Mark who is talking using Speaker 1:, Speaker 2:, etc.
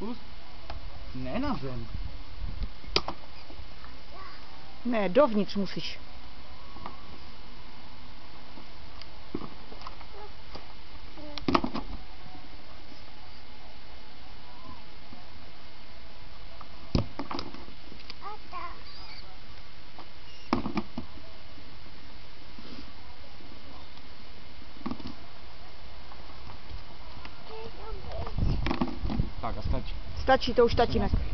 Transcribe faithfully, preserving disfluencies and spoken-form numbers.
Speaker 1: Pust. Ne na zem.
Speaker 2: Ne, dovnitř musíš.
Speaker 1: Tak a stačí.
Speaker 2: Stačí, to už tatínek.